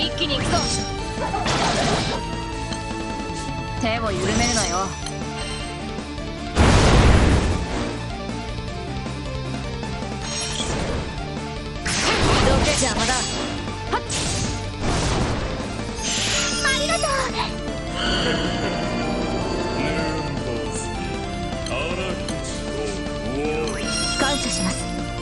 一気に行くぞ。手を緩めるなよ。どけ邪魔だ。はっ、 ありがとう。 感謝します。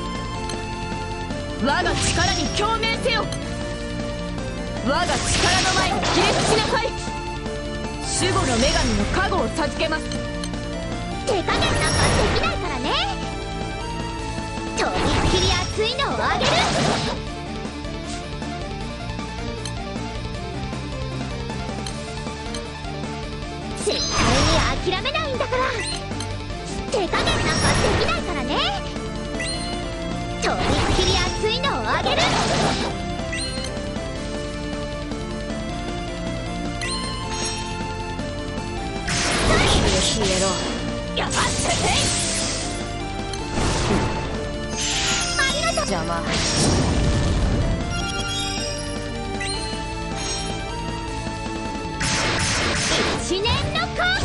我が力に共鳴せよ。我が力の前にひれ伏しなさい。守護の女神の加護を授けます。 手加減なんかできないからね。とびっきり熱いのをあげる。絶対に諦めないんだから。手加減なんかできないからね。とびっきり熱いのをあげる。 消えろ。やっせて。 ありがとう。 邪魔。 一年の効果。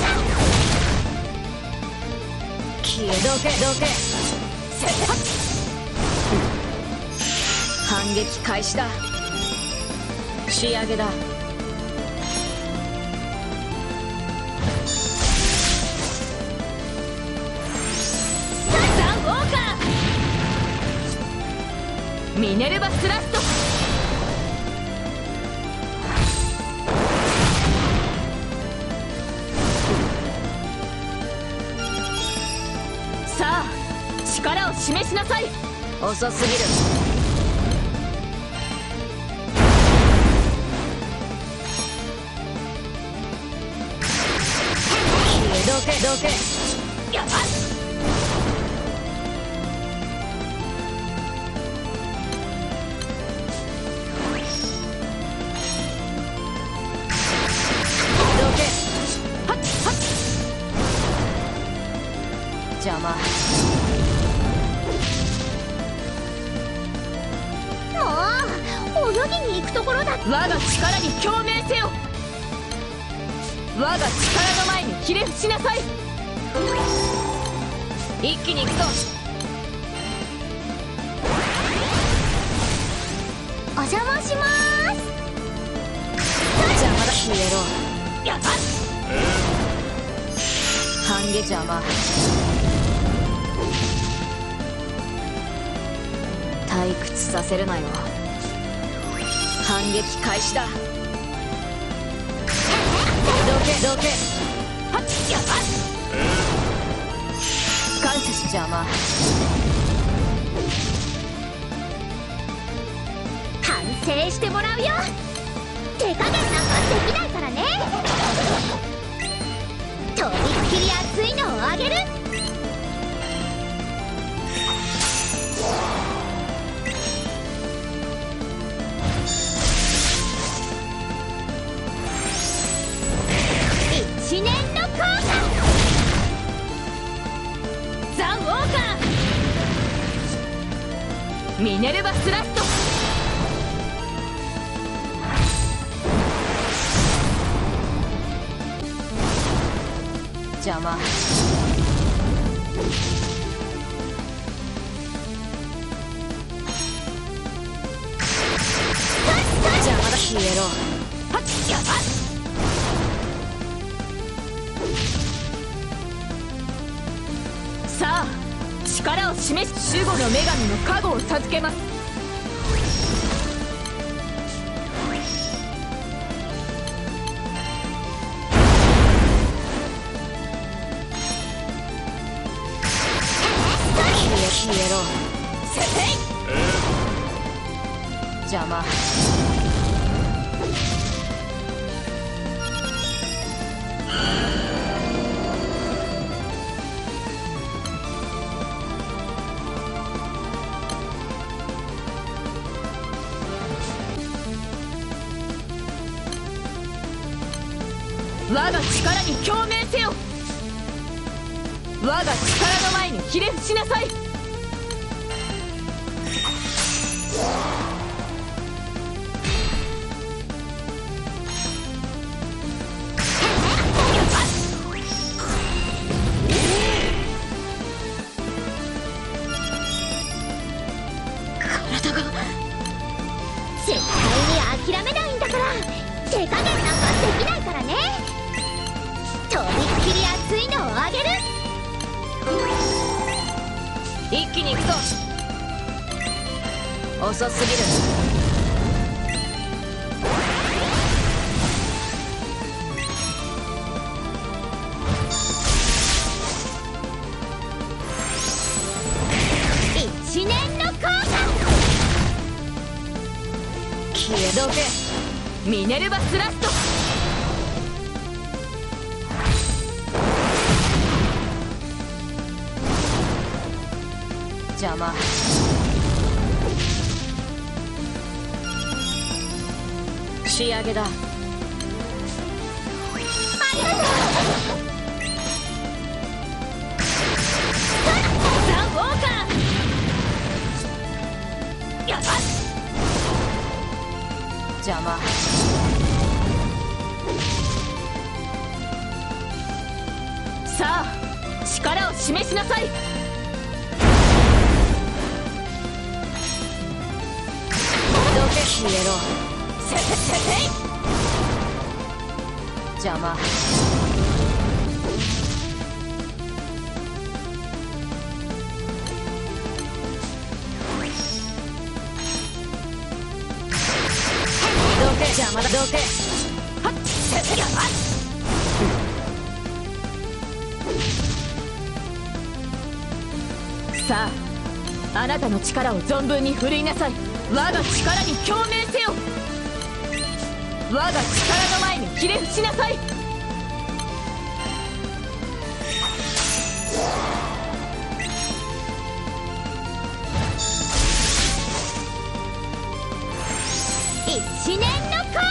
消えどけどけ。反撃開始だ。仕上げだ。ミネルヴァスラスト。さあ力を示しなさい。遅すぎる。どけどけ。やっ、邪魔。 もう泳ぎに行くところだ。 我が力に共鳴せよ。我が力の前にひれ伏しなさい。一気に行くぞ。 お邪魔しまーす。 邪魔だ。消えろ。やった。半下邪魔。退屈させるなよ。反撃開始だ。どけどけ。はっ、やばっ。感謝し邪魔。 完成してもらうよ。手加減なんかできないからね。とびっきり熱いのをあげる。一年の効果。ザ・ウォーカー。 ミネルヴァスラスト。邪魔。邪魔だ。消えろ。はっ、やばっ。さあ力を示し守護の女神の加護を授けます。消えろ。せてい。邪魔。我が力に共鳴せよ。我が力の前にひれ伏しなさい。 気に行くぞ。遅すぎる。 1年の効果。 消えどけ。ミネルヴァスラスト。邪魔。仕上げだ。 ありがとう。 ザ・ウォーカー。やばっ。邪魔。さあ力を示しなさい。どけ。消えろ。せてせてい。邪魔。どけ。邪魔だ。どけ。はっ。せてやばっ。さああなたの力を存分に振るいなさい。我が力に共鳴せよ。我が力の前にひれ伏しなさい。 1年の効果。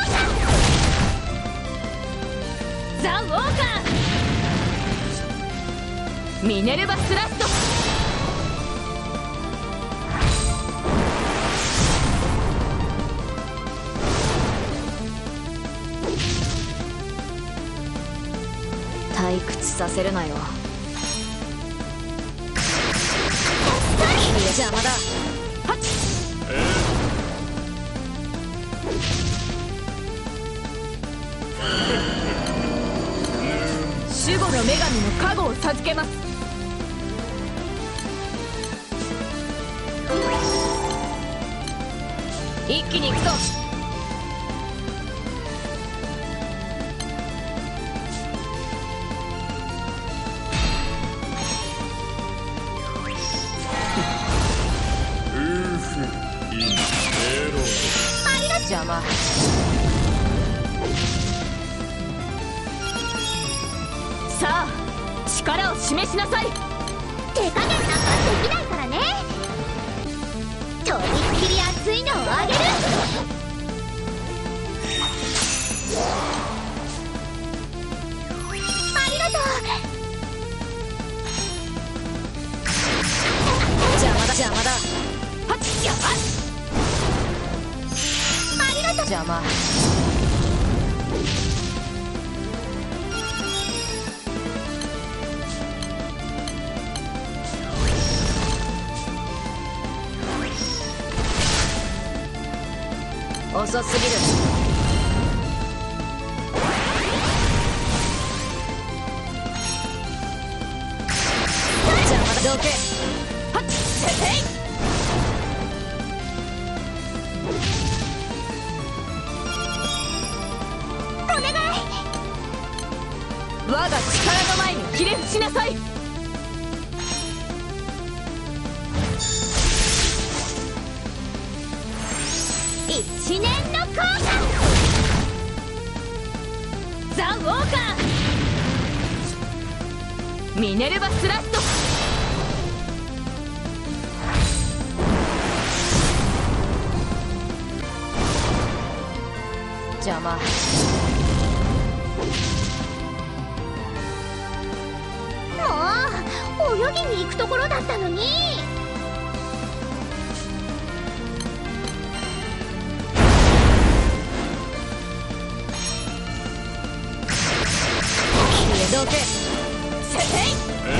ザ・ウォーカー。ミネルヴァスラスト。退屈させるなよ。邪魔だ。はっ。守護の女神の加護を授けます。一気に行くぞ。邪魔。さあ力を示しなさい。 手加減なんかできないからね。とびっきり熱いのをあげる。ありがとう。 邪魔だ。邪魔だ。はっ。やばっ。邪魔。遅すぎる。邪魔だ。どけ。はっ。せてい。我が力の前にひれ伏しなさい。 1年の効果。 ザ・ウォーカー。ミネルヴァスラスト。邪魔。 もう泳ぎに行くところだったのに。 どけ。せてい。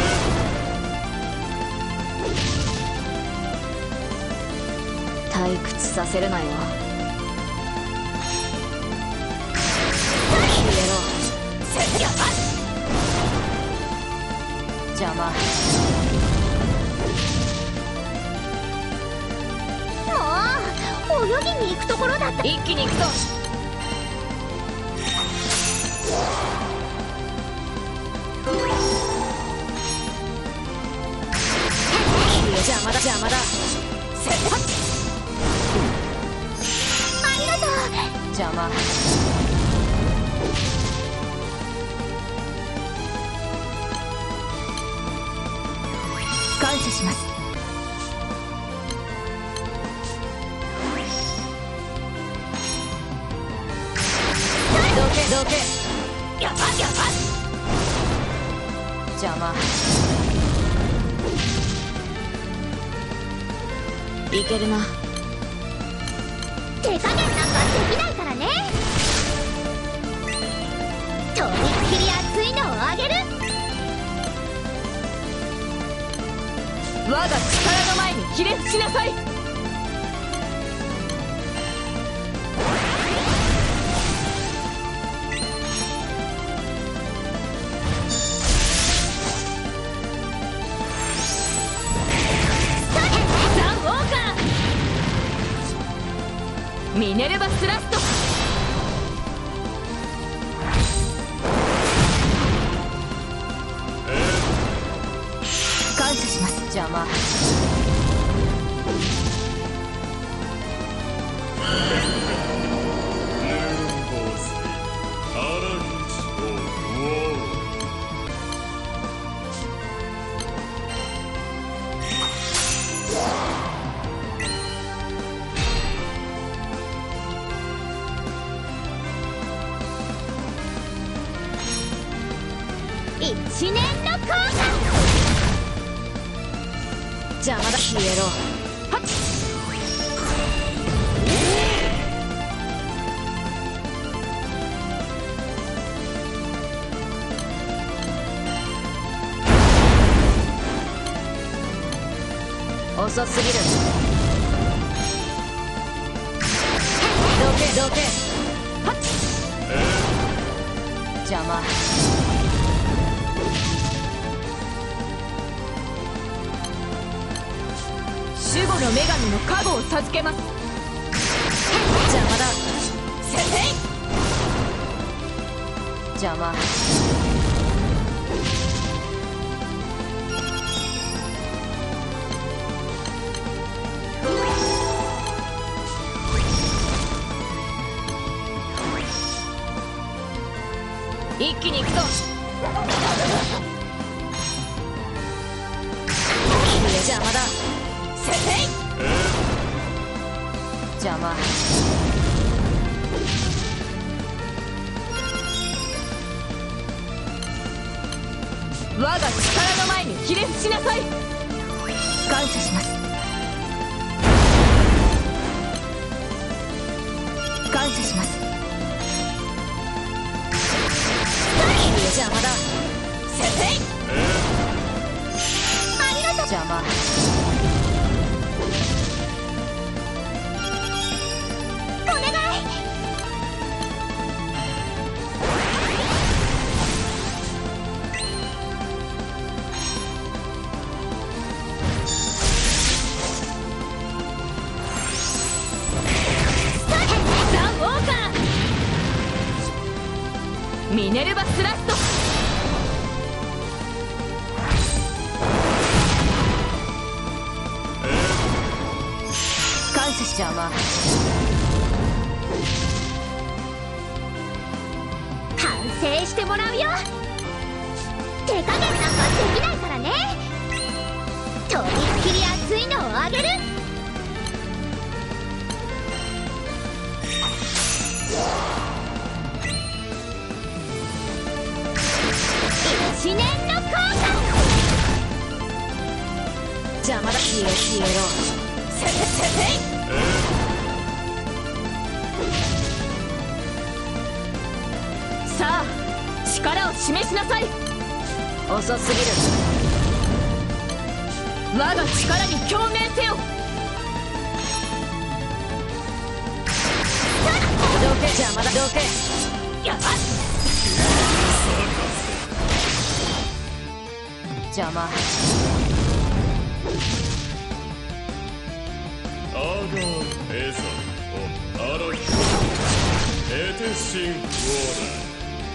退屈させるなよ。消えろ。せてやばっ。邪魔。 もう泳ぎに行くところだった。 一気に行くぞ。邪魔だ邪魔だ。せっありがとう。 邪魔。感謝します。どけやばやば。邪魔。いけるな。 手加減なんかできないからね。とびっきり熱いのをあげる。 我が力の前にひれ伏しなさい。ミネルヴァスラスト。感謝します。邪魔。 一年の効果。 邪魔だ。消えろ。はっ。遅すぎる。どけはっ。邪魔。守護の女神の加護を授けます。邪魔だ。せてい。邪魔。一気に行くぞ。邪魔だ。せてい。邪魔。我が力の前にひれ伏しなさい。感謝します。感謝します。邪魔だ。せてい。 ありがとう。 邪魔。 お願い。 ザ・ウォーカー。ミネルヴァスラスト。感謝し邪魔。 反省してもらうよ。手加減なんかできないからね。とびっきり熱いのをあげる。一年の効果。 邪魔だ。消えろ。せてい。さあ力を示しなさい。遅すぎる。我が力に共鳴せよ。どけ。邪魔だ。どけ。やばっ。邪魔。 エザオアラキエテシンウォーラ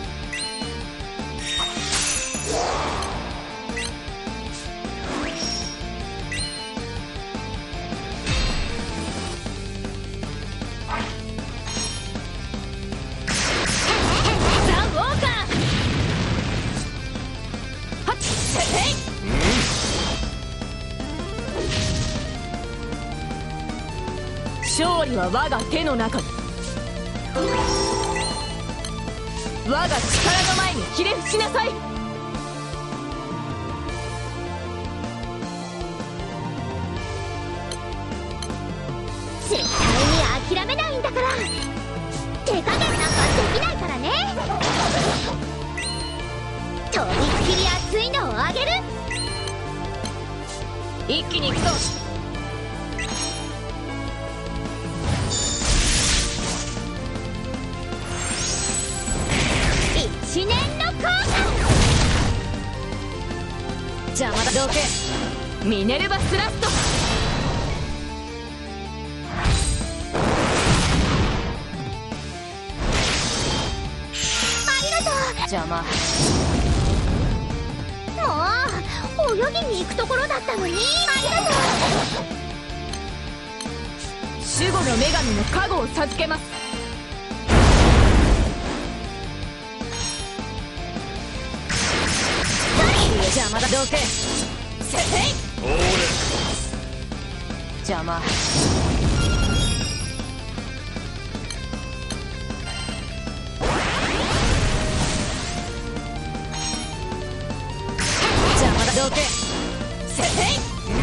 勝利は我が手の中に。我が力の前にひれ伏しなさい。 絶対に諦めないんだから。手加減なんかできないからね。とびっきり熱いのをあげる。 一気に行くぞ。 1年の効果。 邪魔だ。どけ。ミネルヴァスラスト。 ありがとう。 邪魔。 もう泳ぎに行くところだったのに。ありがとう。 守護の女神の加護を授けます。邪魔だ。どけ。せてい。邪魔。邪魔だ。どけ。せてい。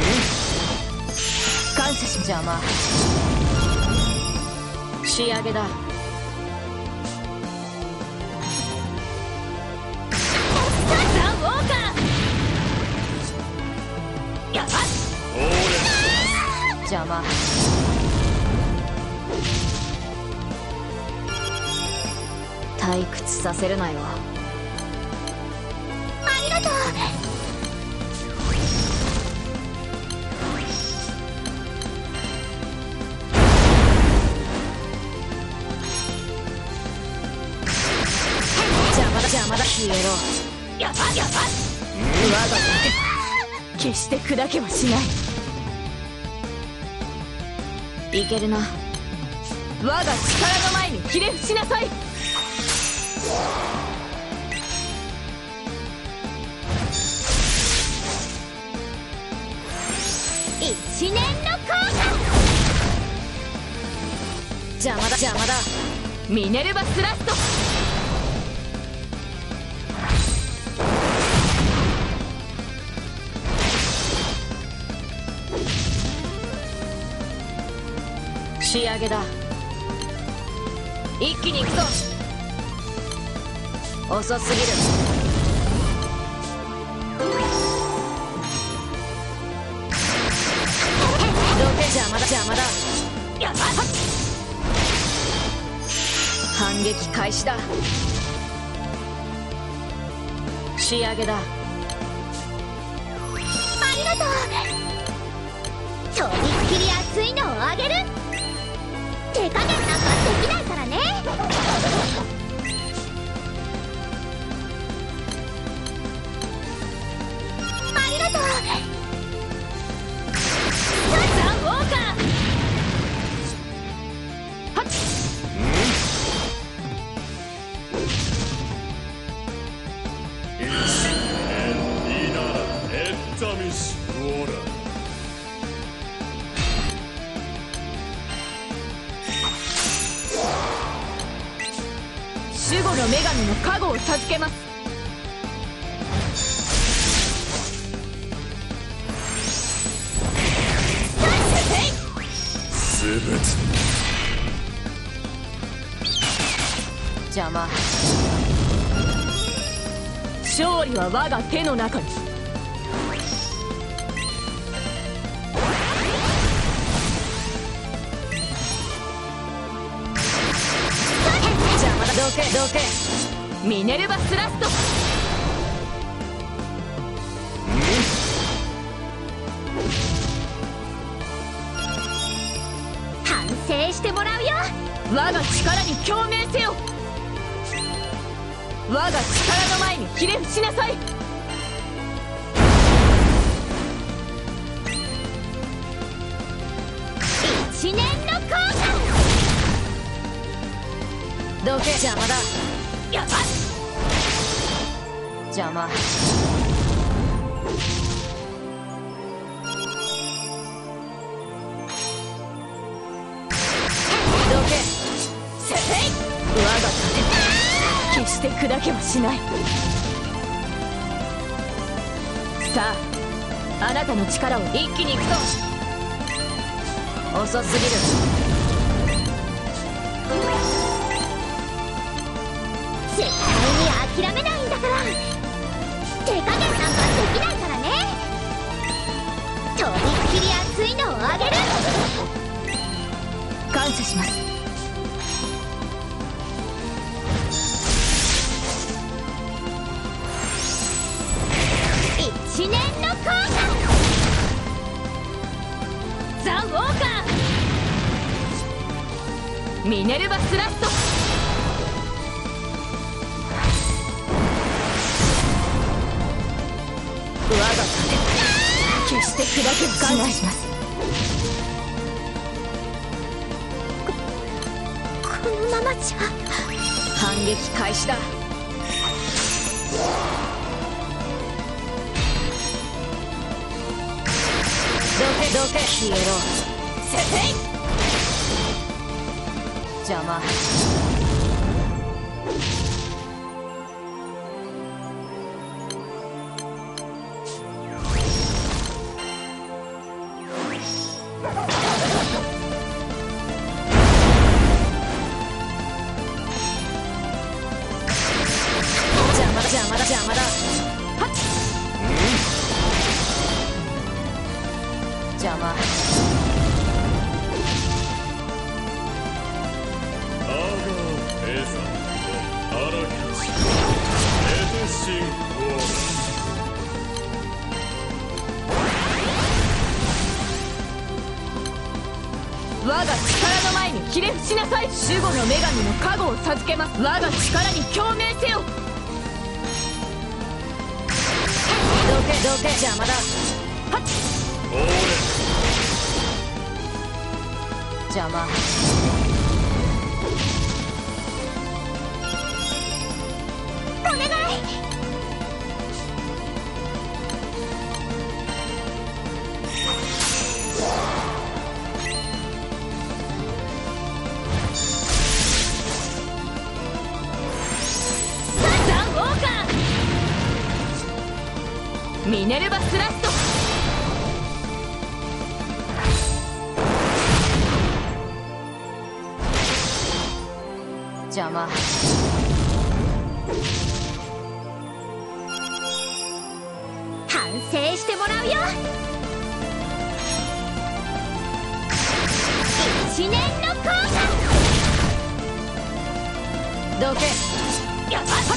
感謝し。邪魔。仕上げだ。邪魔。退屈させるなよ。 ありがとう。 邪魔だ。消えろ。やばやば。我が手決して砕けはしない。いけるな。我が力の前にひれ伏しなさい。 1年の効果。 邪魔だ。邪魔だ。ミネルヴァスラスト。仕上げだ。一気に行くぞ。遅すぎる。どけ。邪魔だ。邪魔だ。やばっ。反撃開始だ。仕上げだ。 ありがとう。とびっきり熱いのをあげる。手加減なんかできないからね。ありがとう。 ザ・ウォーカー。はっ。守護の女神の加護を授けます。 すべて邪魔。勝利は我が手の中に。邪魔だ。どけ。どけ。ミネルヴァスラスト。 省してもらうよ。 我が力に共鳴せよ。我が力の前にひれ伏しなさい。 一年の効果。 どけ。邪魔だ。 やばっ。 邪魔。どけ。せてい。我が盾決して砕けはしない。さあ、あなたの力を一気にいくぞ。遅すぎる。 絶対に諦めないんだから。手加減なんかできないからね。とびっきり熱いのをあげる。 感謝します。 一年の効果。ザ・ウォーカー。 ミネルヴァスラスト。我が盾決して砕けはしない。感謝します。 このままじゃ反撃開始だ。どけ消えろ。せてい。邪魔。邪魔だ。はっ。邪魔。我が力の前にひれ伏しなさい。守護の女神の加護を授けます。我が力に共鳴せよ。どけ邪魔だ。はっ。邪魔。 お願い。 ミネルヴァスラスト。邪魔。 反省してもらうよ。一年の効果。 どけ。 やばっ。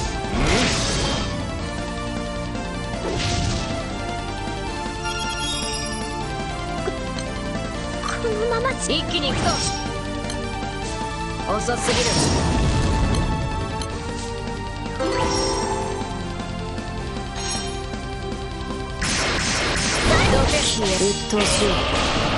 このままじゃ一気に行くぞ。遅すぎる。どけ。うっとうしい。